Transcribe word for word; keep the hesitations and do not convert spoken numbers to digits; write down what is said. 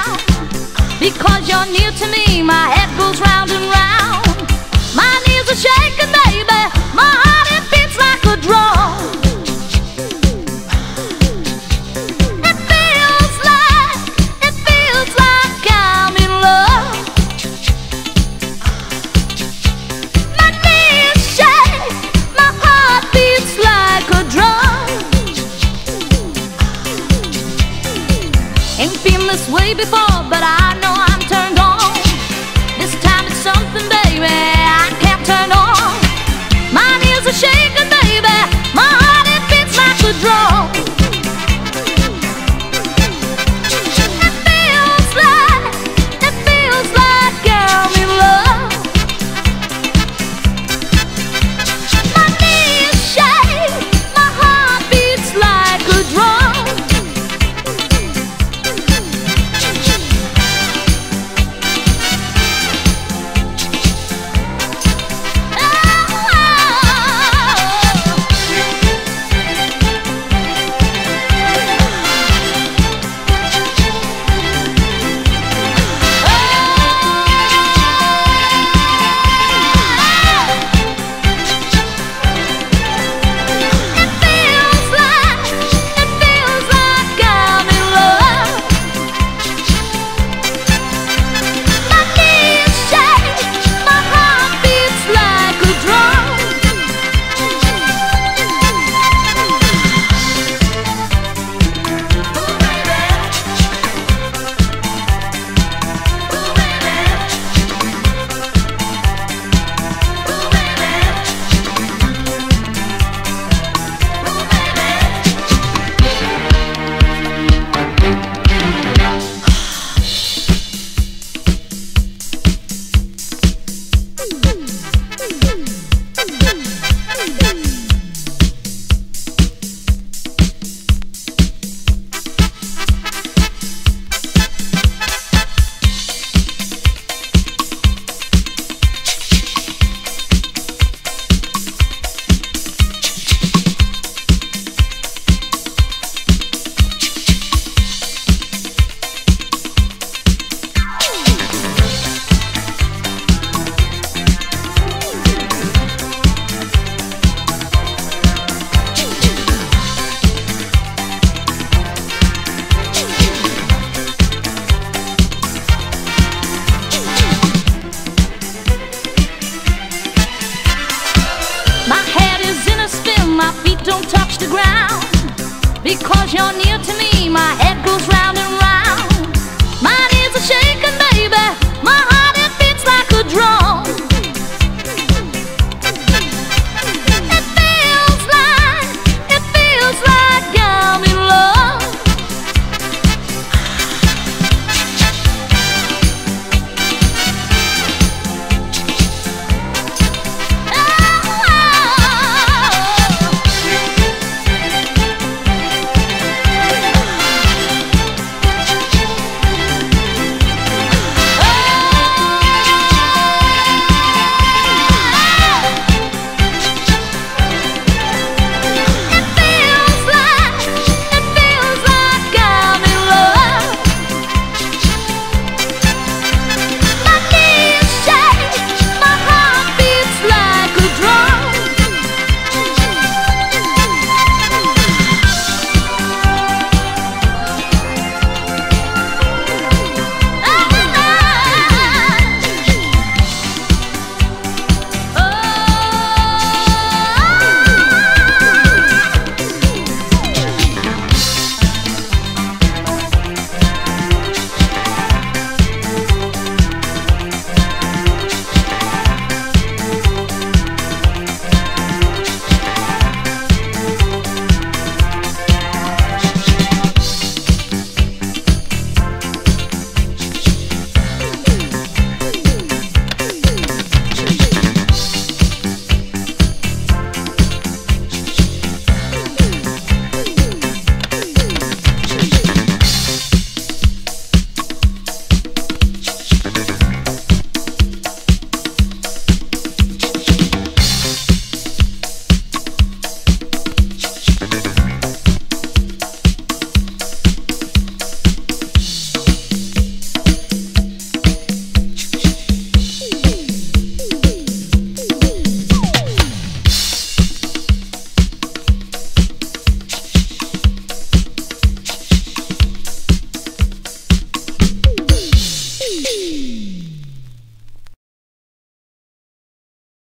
sound. Because you're near to me, my head goes round and round. My knees are shaking, baby, my heart it beats like a drum. It feels like, it feels like I'm in love. My knees shake, my heart beats like a drum. Ain't been this way before, but I know I'm turned on. This time it's something, baby, I can't turn on. My knees are shaking, baby, my heart it beats like a drum. It feels like, it feels like I'm in love. My knees shake, my heart beats like a drum. My head is in a spin, my feet don't touch the ground. Because you're near to me,